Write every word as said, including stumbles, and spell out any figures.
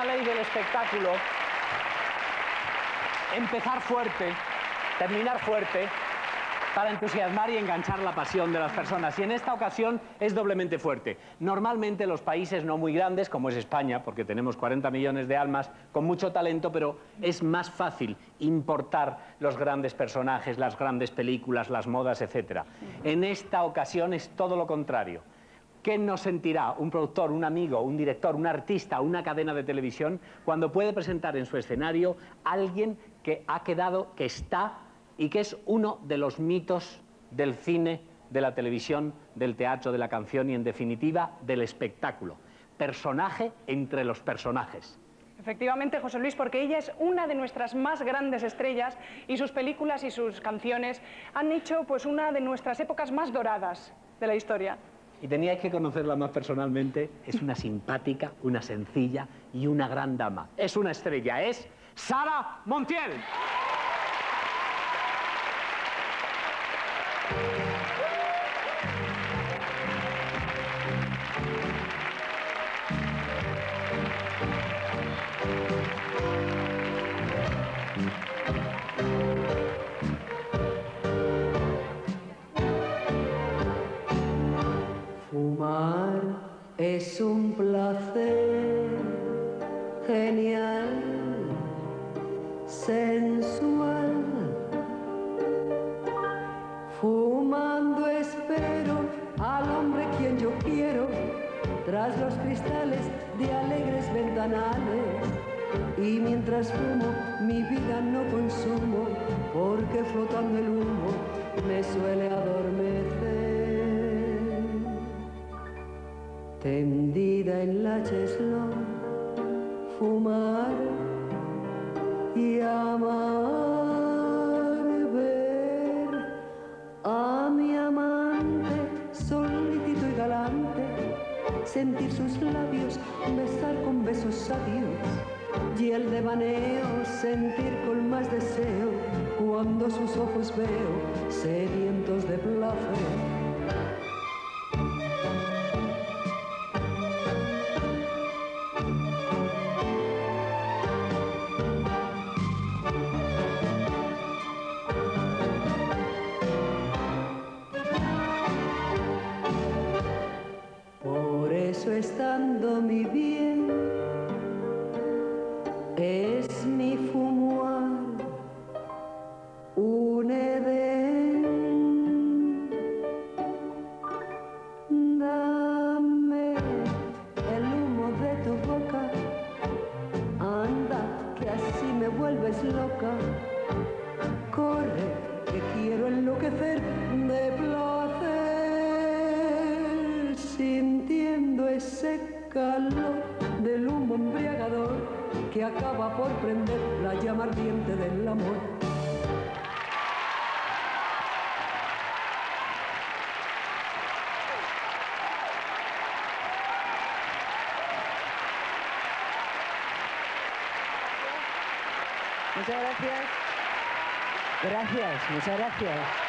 ley del espectáculo: empezar fuerte, terminar fuerte, para entusiasmar y enganchar la pasión de las personas. Y en esta ocasión es doblemente fuerte. Normalmente los países no muy grandes, como es España, porque tenemos cuarenta millones de almas con mucho talento, pero es más fácil importar los grandes personajes, las grandes películas, las modas, etcétera. En esta ocasión es todo lo contrario. ¿Qué nos sentirá un productor, un amigo, un director, un artista, una cadena de televisión cuando puede presentar en su escenario a alguien que ha quedado, que está y que es uno de los mitos del cine, de la televisión, del teatro, de la canción y, en definitiva, del espectáculo? Personaje entre los personajes. Efectivamente, José Luis, porque ella es una de nuestras más grandes estrellas y sus películas y sus canciones han hecho pues una de nuestras épocas más doradas de la historia. Y teníais que conocerla más personalmente. Es una simpática, una sencilla y una gran dama. Es una estrella, es Sara Montiel. Fumar es un placer genial, sensual. Fumando espero al hombre quien yo quiero, tras los cristales de alegres ventanales. Y mientras fumo, mi vida no consumo, porque flotando el humo me suele adormecer. Tendida en la cheslón, fumar y amar, ver a mi amante solícito y galante, sentir sus labios, besar con besos sabios, y el devaneo sentir con más deseo cuando sus ojos veo sedientos de placer. Por eso, estando mi bien, es mi fumar un edén. Dame el humo de tu boca, anda, que así me vuelves loca. Corre, que quiero enloquecer de placer, sintiendo ese calor del humo embriagador que acaba por prender la llama ardiente del amor. Muchas gracias. Gracias, muchas gracias.